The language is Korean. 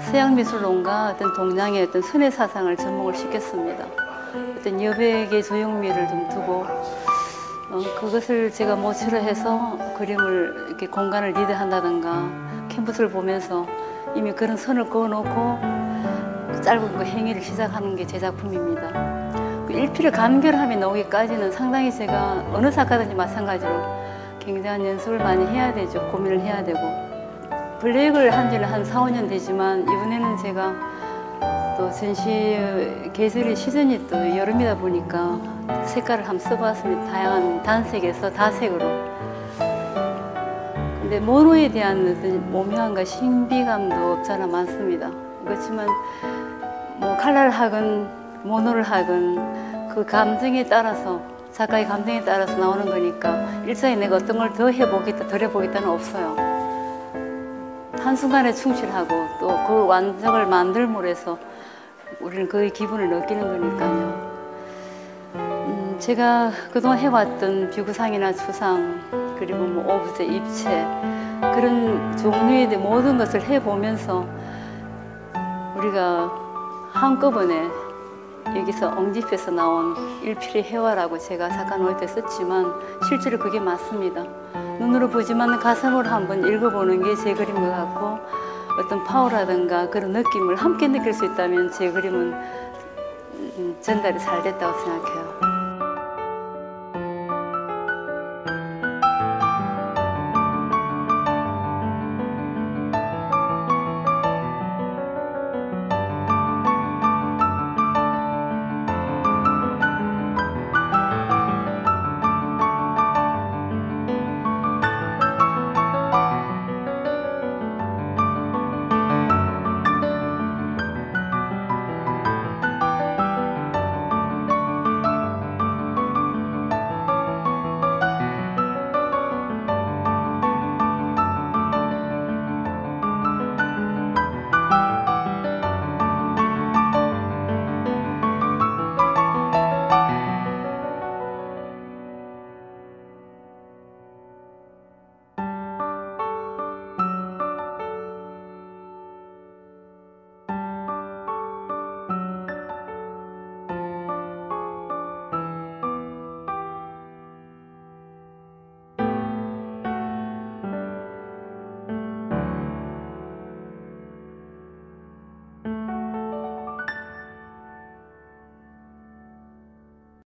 서양 미술론과 어떤 동양의 어떤 선의 사상을 접목을 시켰습니다. 어떤 여백의 조형미를 좀 두고 그것을 제가 모치로 해서 그림을 이렇게 공간을 리드한다든가 캔버스를 보면서 이미 그런 선을 그어놓고 짧은 그 행위를 시작하는 게 제 작품입니다. 그 일필을 간결함이 나오기까지는 상당히 제가 어느 작가든지 마찬가지로 굉장한 연습을 많이 해야 되죠. 고민을 해야 되고. 블랙을 한 지는 한 4, 5년 되지만 이번에는 제가 또 전시 계절의 시즌이 또 여름이다 보니까 색깔을 한번 써봤습니다. 다양한 단색에서 다색으로. 근데 모노에 대한 어떤 모묘함과 신비감도 없잖아 많습니다. 그렇지만 뭐 칼라를 하건 모노를 하건 그 감정에 따라서 작가의 감정에 따라서 나오는 거니까 일상에 내가 어떤 걸 더 해보겠다 덜 해보겠다는 없어요. 한순간에 충실하고 또 그 완성을 만들므로 해서 우리는 그의 기분을 느끼는 거니까요. 제가 그동안 해왔던 비구상이나 추상 그리고 뭐 오브제, 입체 그런 종류의 모든 것을 해보면서 우리가 한꺼번에 여기서 엉집해서 나온 일필의 회화라고 제가 작가 노트 때 썼지만 실제로 그게 맞습니다. 눈으로 보지만 가슴으로 한번 읽어보는 게 제 그림인 것 같고 어떤 파워라든가 그런 느낌을 함께 느낄 수 있다면 제 그림은 전달이 잘 됐다고 생각해요.